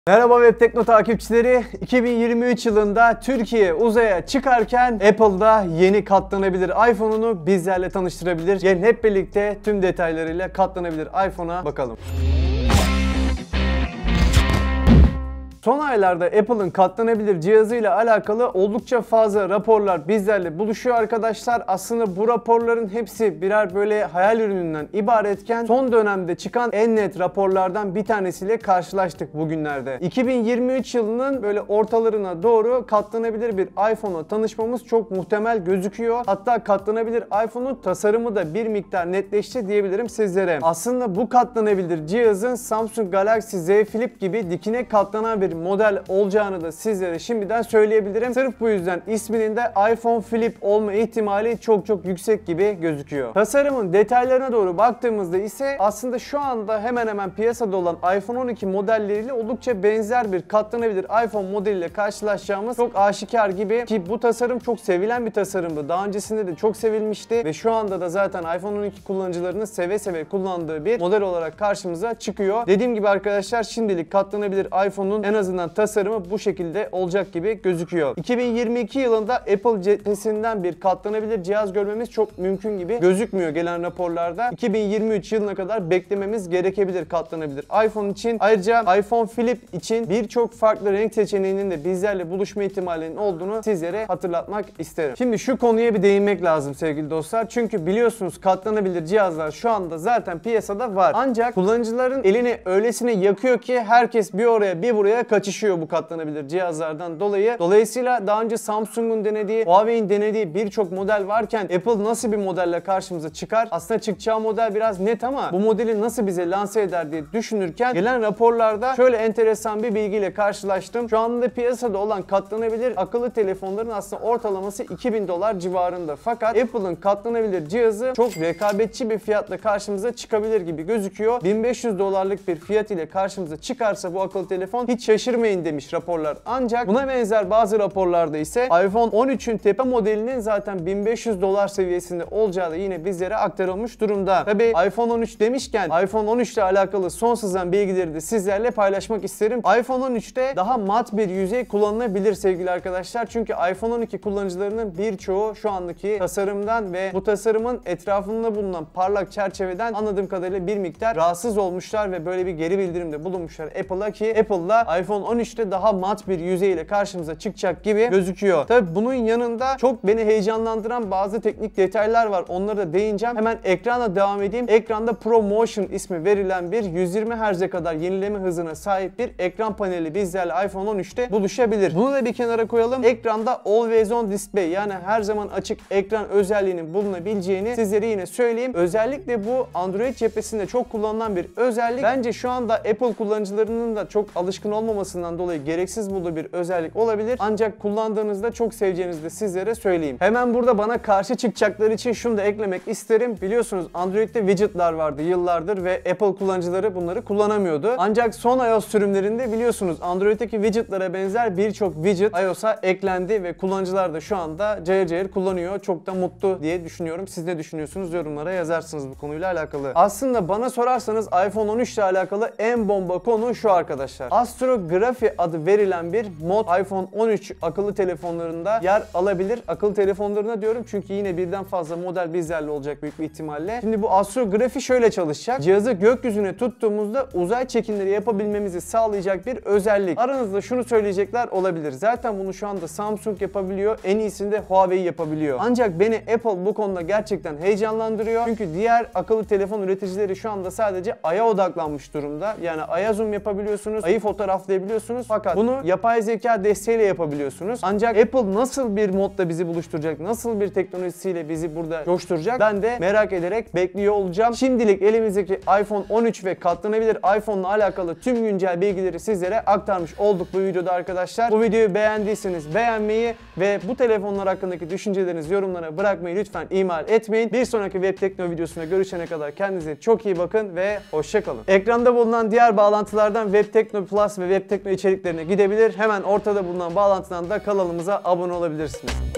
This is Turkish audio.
Merhaba Web Tekno takipçileri. 2023 yılında Türkiye uzaya çıkarken Apple'da yeni katlanabilir iPhone'unu bizlerle tanıştırabilir. Gelin hep birlikte tüm detaylarıyla katlanabilir iPhone'a bakalım. Son aylarda Apple'ın katlanabilir cihazıyla alakalı oldukça fazla raporlar bizlerle buluşuyor arkadaşlar. Aslında bu raporların hepsi birer böyle hayal ürününden ibaretken son dönemde çıkan en net raporlardan bir tanesiyle karşılaştık bugünlerde. 2023 yılının böyle ortalarına doğru katlanabilir bir iPhone'la tanışmamız çok muhtemel gözüküyor. Hatta katlanabilir iPhone'un tasarımı da bir miktar netleşti diyebilirim sizlere. Aslında bu katlanabilir cihazın Samsung Galaxy Z Flip gibi dikine katlanan bir model olacağını da sizlere şimdiden söyleyebilirim. Sırf bu yüzden isminin de iPhone Flip olma ihtimali çok yüksek gibi gözüküyor. Tasarımın detaylarına doğru baktığımızda ise aslında şu anda hemen hemen piyasada olan iPhone 12 modelleriyle oldukça benzer bir katlanabilir iPhone modeliyle karşılaşacağımız çok aşikar gibi, ki bu tasarım çok sevilen bir tasarımdı. Daha öncesinde de çok sevilmişti ve şu anda da zaten iPhone 12 kullanıcılarının seve seve kullandığı bir model olarak karşımıza çıkıyor. Dediğim gibi arkadaşlar, şimdilik katlanabilir iPhone'un en azından tasarımı bu şekilde olacak gibi gözüküyor. 2022 yılında Apple cephesinden bir katlanabilir cihaz görmemiz çok mümkün gibi gözükmüyor gelen raporlarda. 2023 yılına kadar beklememiz gerekebilir katlanabilir iPhone için. Ayrıca iPhone Flip için birçok farklı renk seçeneğinin de bizlerle buluşma ihtimalinin olduğunu sizlere hatırlatmak isterim. Şimdi şu konuya bir değinmek lazım sevgili dostlar. Çünkü biliyorsunuz katlanabilir cihazlar şu anda zaten piyasada var. Ancak kullanıcıların elini öylesine yakıyor ki herkes bir oraya bir buraya kaçışıyor bu katlanabilir cihazlardan dolayı. Dolayısıyla daha önce Samsung'un denediği, Huawei'in denediği birçok model varken Apple nasıl bir modelle karşımıza çıkar? Aslında çıkacağı model biraz net ama bu modeli nasıl bize lanse eder diye düşünürken gelen raporlarda şöyle enteresan bir bilgiyle karşılaştım. Şu anda piyasada olan katlanabilir akıllı telefonların aslında ortalaması $2000 civarında. Fakat Apple'ın katlanabilir cihazı çok rekabetçi bir fiyatla karşımıza çıkabilir gibi gözüküyor. $1500'lık bir fiyat ile karşımıza çıkarsa bu akıllı telefon hiç şaşırmayın demiş raporlar. Ancak buna benzer bazı raporlarda ise iPhone 13'ün tepe modelinin zaten $1500 seviyesinde olacağı da yine bizlere aktarılmış durumda. Tabi iPhone 13 demişken iPhone 13 ile alakalı son sızan bilgileri de sizlerle paylaşmak isterim. iPhone 13'te daha mat bir yüzey kullanılabilir sevgili arkadaşlar. Çünkü iPhone 12 kullanıcılarının birçoğu şu andaki tasarımdan ve bu tasarımın etrafında bulunan parlak çerçeveden anladığım kadarıyla bir miktar rahatsız olmuşlar ve böyle bir geri bildirimde bulunmuşlar Apple'a, ki Apple'la iPhone 13'te daha mat bir yüzeyle karşımıza çıkacak gibi gözüküyor. Tabi bunun yanında çok beni heyecanlandıran bazı teknik detaylar var. Onlara da değineceğim. Hemen ekrana devam edeyim. Ekranda ProMotion ismi verilen bir 120 Hz'e kadar yenileme hızına sahip bir ekran paneli bizlerle iPhone 13'te buluşabilir. Bunu da bir kenara koyalım. Ekranda Always On Display, yani her zaman açık ekran özelliğinin bulunabileceğini sizlere yine söyleyeyim. Özellikle bu Android cephesinde çok kullanılan bir özellik. Bence şu anda Apple kullanıcılarının da çok alışkın olmamasından dolayı gereksiz bulduğu bir özellik olabilir. Ancak kullandığınızda çok seveceğinizi de sizlere söyleyeyim. Hemen burada bana karşı çıkacakları için şunu da eklemek isterim. Biliyorsunuz Android'de widget'lar vardı yıllardır ve Apple kullanıcıları bunları kullanamıyordu. Ancak son iOS sürümlerinde biliyorsunuz Android'deki widget'lara benzer birçok widget iOS'a eklendi ve kullanıcılar da şu anda cayır cayır kullanıyor. çok da mutlu diye düşünüyorum. Siz ne düşünüyorsunuz? Yorumlara yazarsınız bu konuyla alakalı. Aslında bana sorarsanız iPhone 13 ile alakalı en bomba konu şu arkadaşlar. Astrography adı verilen bir mod iPhone 13 akıllı telefonlarında yer alabilir. Akıllı telefonlarına diyorum çünkü yine birden fazla model bizlerle olacak büyük bir ihtimalle. Şimdi bu astrography şöyle çalışacak. Cihazı gökyüzüne tuttuğumuzda uzay çekimleri yapabilmemizi sağlayacak bir özellik. Aranızda şunu söyleyecekler olabilir. Zaten bunu şu anda Samsung yapabiliyor. En iyisini de Huawei yapabiliyor. Ancak beni Apple bu konuda gerçekten heyecanlandırıyor. Çünkü diğer akıllı telefon üreticileri şu anda sadece Ay'a odaklanmış durumda. Yani Ay'a zoom yapabiliyorsunuz, Ay'ı fotoğraflayabiliyorsunuz. Fakat bunu yapay zeka desteğiyle yapabiliyorsunuz. Ancak Apple nasıl bir modda bizi buluşturacak, nasıl bir teknolojisiyle bizi burada coşturacak, ben de merak ederek bekliyor olacağım. Şimdilik elimizdeki iPhone 13 ve katlanabilir iPhone'la alakalı tüm güncel bilgileri sizlere aktarmış olduk bu videoda arkadaşlar. Bu videoyu beğendiyseniz beğenmeyi ve bu telefonlar hakkındaki düşüncelerinizi yorumlara bırakmayı lütfen ihmal etmeyin. Bir sonraki Web Tekno videosunda görüşene kadar kendinize çok iyi bakın ve hoşça kalın. Ekranda bulunan diğer bağlantılardan Web Tekno Plus ve Web Tekno içeriklerine gidebilir. Hemen ortada bulunan bağlantıdan da kanalımıza abone olabilirsiniz.